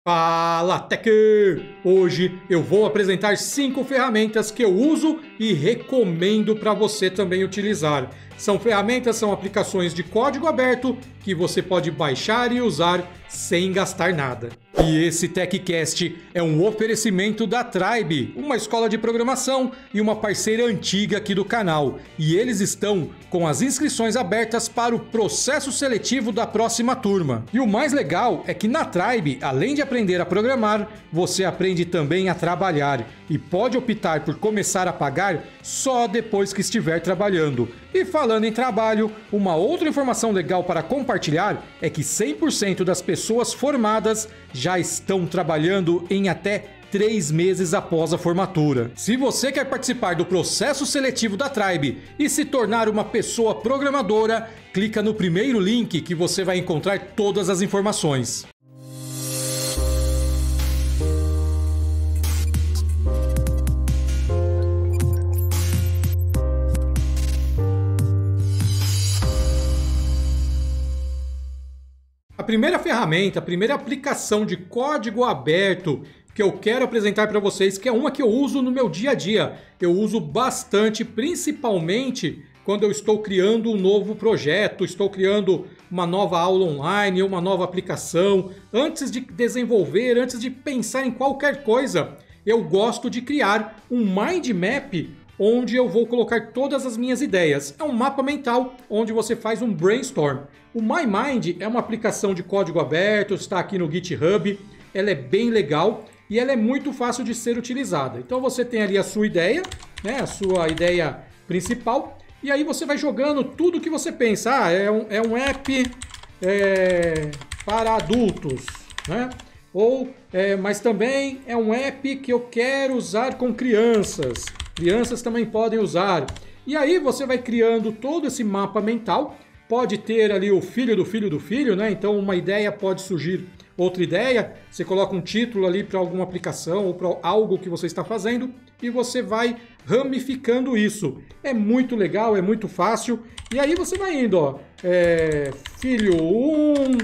Fala, Tech! Hoje eu vou apresentar 5 ferramentas que eu uso e recomendo para você também utilizar. São aplicações de código aberto que você pode baixar e usar sem gastar nada. E esse TechCast é um oferecimento da Tribe, uma escola de programação e uma parceira antiga aqui do canal. E eles estão com as inscrições abertas para o processo seletivo da próxima turma. E o mais legal é que na Tribe, além de aprender a programar, você aprende também a trabalhar e pode optar por começar a pagar só depois que estiver trabalhando. E falando em trabalho, uma outra informação legal para compartilhar é que 100% das pessoas formadas já estão trabalhando em até 3 meses após a formatura. Se você quer participar do processo seletivo da Tribe e se tornar uma pessoa programadora, clica no primeiro link que você vai encontrar todas as informações. A primeira ferramenta, a primeira aplicação de código aberto que eu quero apresentar para vocês, que é uma que eu uso no meu dia a dia. Eu uso bastante, principalmente quando eu estou criando um novo projeto, estou criando uma nova aula online, uma nova aplicação. Antes de desenvolver, antes de pensar em qualquer coisa, eu gosto de criar um mind map onde eu vou colocar todas as minhas ideias. É um mapa mental onde você faz um brainstorm. O MyMind é uma aplicação de código aberto, está aqui no GitHub, ela é bem legal e ela é muito fácil de ser utilizada. Então você tem ali a sua ideia, né, a sua ideia principal, e aí você vai jogando tudo que você pensa. É um app para adultos, né? Mas também é um app que eu quero usar com crianças. Crianças também podem usar. E aí você vai criando todo esse mapa mental. Pode ter ali o filho do filho do filho, né? Então uma ideia pode surgir outra ideia. Você coloca um título ali para alguma aplicação ou para algo que você está fazendo e você vai ramificando isso. É muito legal, é muito fácil. E aí você vai indo, ó. Filho 1.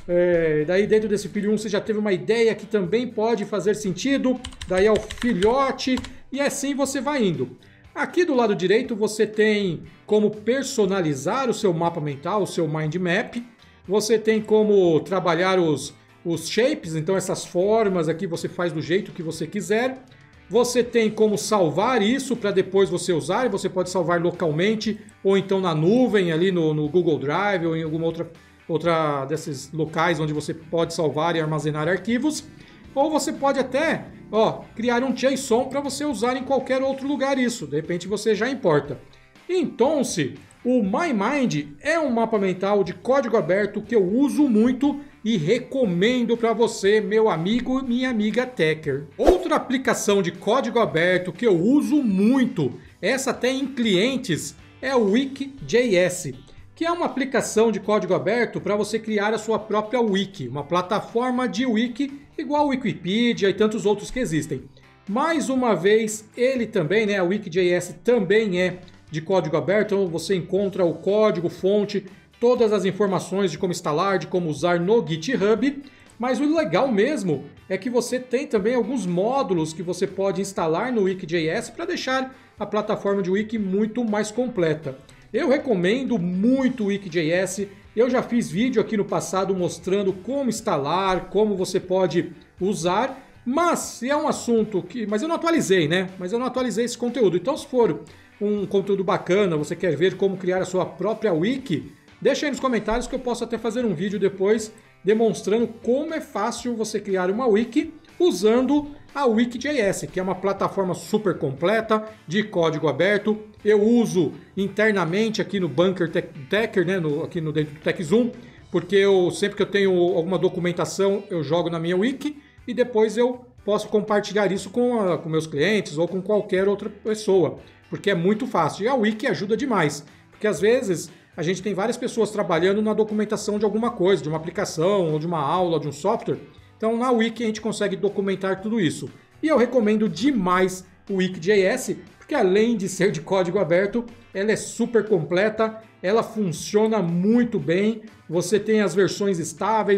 Daí dentro desse filho 1 você já teve uma ideia que também pode fazer sentido. Daí é o filhote. E assim você vai indo. Aqui do lado direito você tem como personalizar o seu mapa mental, o seu mind map. Você tem como trabalhar os shapes, então essas formas aqui você faz do jeito que você quiser. Você tem como salvar isso para depois você usar. Você pode salvar localmente ou então na nuvem ali no Google Drive ou em alguma outra desses locais onde você pode salvar e armazenar arquivos. Ou você pode até criar um JSON para você usar em qualquer outro lugar isso. De repente você já importa. Então, o MyMind é um mapa mental de código aberto que eu uso muito e recomendo para você, meu amigo, minha amiga Techer. Outra aplicação de código aberto que eu uso muito, essa até em clientes, é o Wiki.js, que é uma aplicação de código aberto para você criar a sua própria wiki, uma plataforma de wiki igual a Wikipedia e tantos outros que existem. Mais uma vez, ele também, né, a Wiki.js também é de código aberto, então você encontra o código, fonte, todas as informações de como instalar, de como usar no GitHub, mas o legal mesmo é que você tem também alguns módulos que você pode instalar no Wiki.js para deixar a plataforma de wiki muito mais completa. Eu recomendo muito o Wiki.js, eu já fiz vídeo aqui no passado mostrando como instalar, como você pode usar, mas se é um assunto que... Mas eu não atualizei, né? Mas eu não atualizei esse conteúdo. Então se for um conteúdo bacana, você quer ver como criar a sua própria wiki, deixa aí nos comentários que eu posso até fazer um vídeo depois demonstrando como é fácil você criar uma wiki usando a Wiki.js, que é uma plataforma super completa de código aberto. Eu uso internamente aqui no Bunker Techer, né, aqui dentro do TechZoom, porque sempre que eu tenho alguma documentação, eu jogo na minha wiki e depois eu posso compartilhar isso com meus clientes ou com qualquer outra pessoa, porque é muito fácil. E a wiki ajuda demais, porque às vezes a gente tem várias pessoas trabalhando na documentação de alguma coisa, de uma aplicação, ou de uma aula, de um software. Então na wiki a gente consegue documentar tudo isso. E eu recomendo demais o Wiki.js, porque além de ser de código aberto, ela é super completa, ela funciona muito bem, você tem as versões estáveis,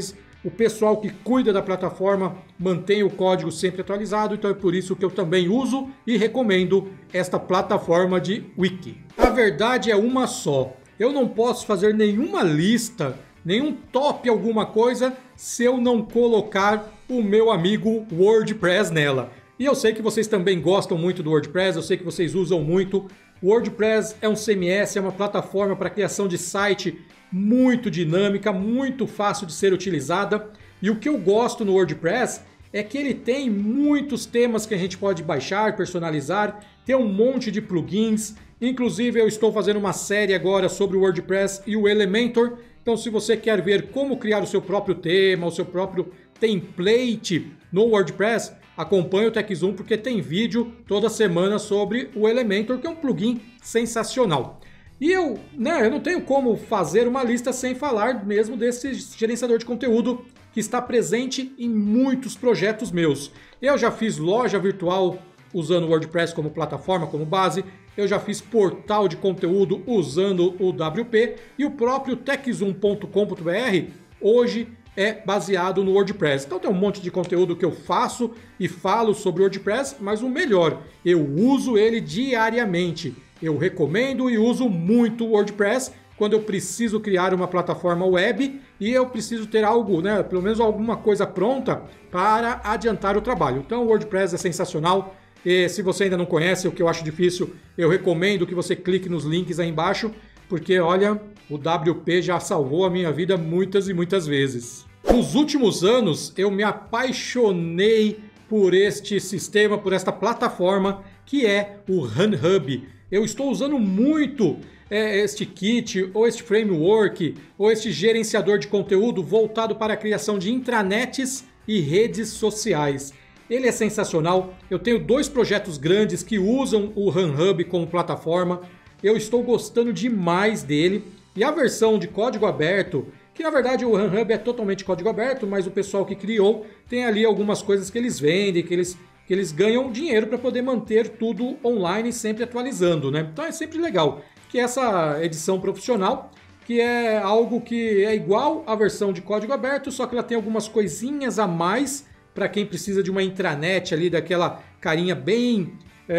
o pessoal que cuida da plataforma mantém o código sempre atualizado, então é por isso que eu também uso e recomendo esta plataforma de wiki. A verdade é uma só, eu não posso fazer nenhuma lista, nenhum top alguma coisa se eu não colocar o meu amigo WordPress nela. E eu sei que vocês também gostam muito do WordPress, eu sei que vocês usam muito. O WordPress é um CMS, é uma plataforma para criação de site muito dinâmica, muito fácil de ser utilizada. E o que eu gosto no WordPress é que ele tem muitos temas que a gente pode baixar, personalizar, tem um monte de plugins. Inclusive eu estou fazendo uma série agora sobre o WordPress e o Elementor. Então se você quer ver como criar o seu próprio tema, o seu próprio template no WordPress, acompanhe o TechZoom porque tem vídeo toda semana sobre o Elementor, que é um plugin sensacional. E eu não tenho como fazer uma lista sem falar mesmo desse gerenciador de conteúdo que está presente em muitos projetos meus. Eu já fiz loja virtual usando o WordPress como plataforma, como base. Eu já fiz portal de conteúdo usando o WP e o próprio techzoom.com.br hoje é baseado no WordPress. Então tem um monte de conteúdo que eu faço e falo sobre o WordPress, mas o melhor, eu uso ele diariamente. Eu recomendo e uso muito o WordPress quando eu preciso criar uma plataforma web e eu preciso ter algo, pelo menos alguma coisa pronta para adiantar o trabalho. Então o WordPress é sensacional. E se você ainda não conhece, o que eu acho difícil, eu recomendo que você clique nos links aí embaixo, porque olha, o WP já salvou a minha vida muitas e muitas vezes. Nos últimos anos, eu me apaixonei por este sistema, por esta plataforma, que é o RunHub. Eu estou usando muito este kit, ou este framework, ou este gerenciador de conteúdo voltado para a criação de intranets e redes sociais. Ele é sensacional. Eu tenho 2 projetos grandes que usam o RunHub como plataforma. Eu estou gostando demais dele. E a versão de código aberto, que na verdade o RunHub é totalmente código aberto, mas o pessoal que criou tem ali algumas coisas que eles vendem, que eles ganham dinheiro para poder manter tudo online sempre atualizando, né? Então é sempre legal que essa edição profissional, que é algo que é igual à versão de código aberto, só que ela tem algumas coisinhas a mais para quem precisa de uma intranet ali, daquela carinha bem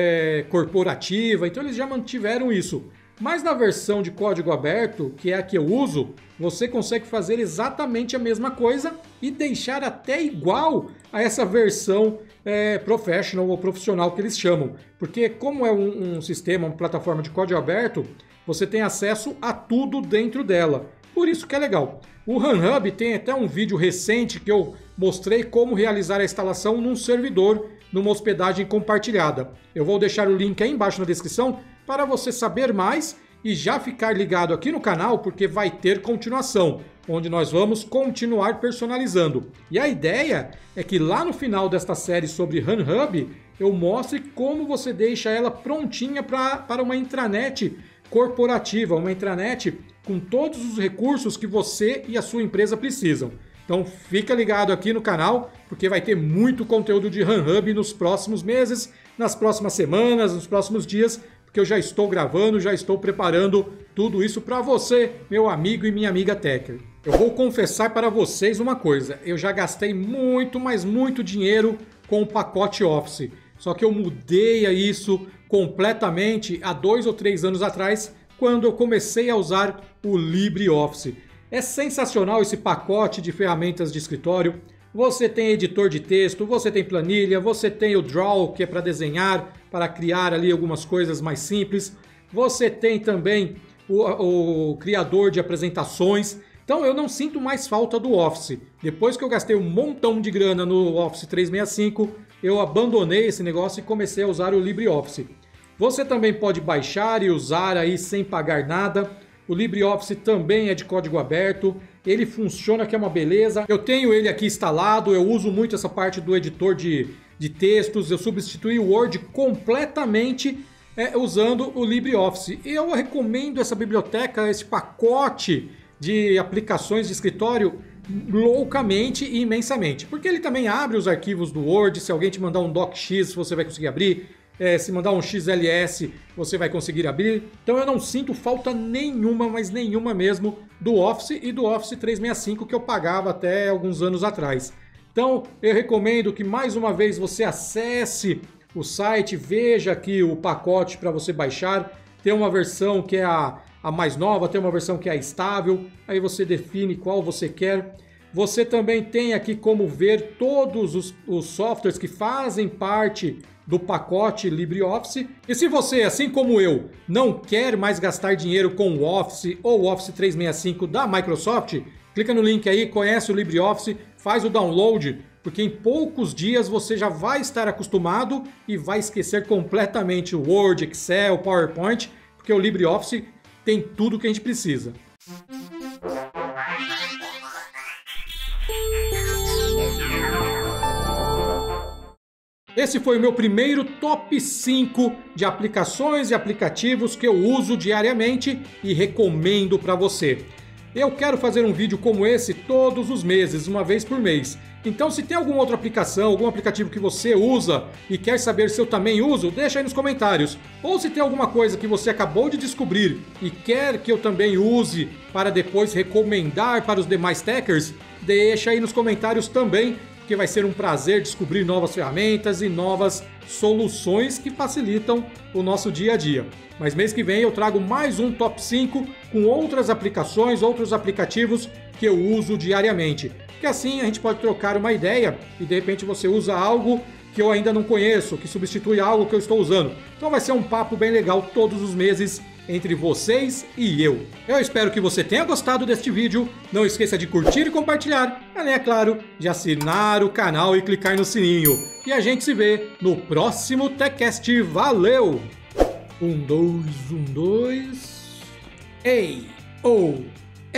corporativa. Então eles já mantiveram isso. Mas na versão de código aberto, que é a que eu uso, você consegue fazer exatamente a mesma coisa e deixar até igual a essa versão professional ou profissional que eles chamam. Porque como é um sistema, uma plataforma de código aberto, você tem acesso a tudo dentro dela. Por isso que é legal. O RunHub tem até um vídeo recente que eu mostrei como realizar a instalação num servidor, numa hospedagem compartilhada. Eu vou deixar o link aí embaixo na descrição para você saber mais e já ficar ligado aqui no canal, porque vai ter continuação, onde nós vamos continuar personalizando. E a ideia é que lá no final desta série sobre RunHub, eu mostre como você deixa ela prontinha para uma intranet corporativa, uma intranet com todos os recursos que você e a sua empresa precisam. Então fica ligado aqui no canal, porque vai ter muito conteúdo de RunHub nos próximos meses, nas próximas semanas, nos próximos dias, porque eu já estou gravando, já estou preparando tudo isso para você, meu amigo e minha amiga Techer. Eu vou confessar para vocês uma coisa, eu já gastei muito, mas muito dinheiro com o pacote Office, só que eu mudei isso completamente há 2 ou 3 anos atrás, quando eu comecei a usar o LibreOffice. É sensacional esse pacote de ferramentas de escritório. Você tem editor de texto, você tem planilha, você tem o Draw, que é para desenhar, para criar ali algumas coisas mais simples. Você tem também o criador de apresentações. Então eu não sinto mais falta do Office. Depois que eu gastei um montão de grana no Office 365, eu abandonei esse negócio e comecei a usar o LibreOffice. Você também pode baixar e usar aí sem pagar nada. O LibreOffice também é de código aberto, ele funciona que é uma beleza. Eu tenho ele aqui instalado, eu uso muito essa parte do editor de textos, eu substituí o Word completamente usando o LibreOffice. E eu recomendo essa biblioteca, esse pacote de aplicações de escritório loucamente e imensamente. Porque ele também abre os arquivos do Word, se alguém te mandar um docx você vai conseguir abrir. se mandar um XLS, você vai conseguir abrir. Então eu não sinto falta nenhuma, mas nenhuma mesmo, do Office e do Office 365 que eu pagava até alguns anos atrás. Então eu recomendo que mais uma vez você acesse o site, veja aqui o pacote para você baixar. Tem uma versão que é a mais nova, tem uma versão que é a estável, aí você define qual você quer. Você também tem aqui como ver todos os softwares que fazem parte do pacote LibreOffice. E se você, assim como eu, não quer mais gastar dinheiro com o Office ou o Office 365 da Microsoft, clica no link aí, conhece o LibreOffice, faz o download, porque em poucos dias você já vai estar acostumado e vai esquecer completamente o Word, Excel, PowerPoint, porque o LibreOffice tem tudo que a gente precisa. Esse foi o meu primeiro top 5 de aplicações e aplicativos que eu uso diariamente e recomendo para você. Eu quero fazer um vídeo como esse todos os meses, uma vez por mês. Então, se tem alguma outra aplicação, algum aplicativo que você usa e quer saber se eu também uso, deixa aí nos comentários. Ou se tem alguma coisa que você acabou de descobrir e quer que eu também use para depois recomendar para os demais techers, deixa aí nos comentários também, porque vai ser um prazer descobrir novas ferramentas e novas soluções que facilitam o nosso dia a dia. Mas mês que vem eu trago mais um top 5 com outras aplicações, outros aplicativos que eu uso diariamente. Que assim a gente pode trocar uma ideia e de repente você usa algo que eu ainda não conheço, que substitui algo que eu estou usando. Então vai ser um papo bem legal todos os meses entre vocês e eu. Eu espero que você tenha gostado deste vídeo. Não esqueça de curtir e compartilhar, além, é claro, de assinar o canal e clicar no sininho. E a gente se vê no próximo TechCast. Valeu! 1, 2, 1, 2. Ei, oh,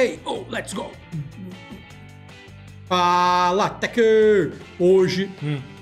let's go! Fala, Techer! Hoje...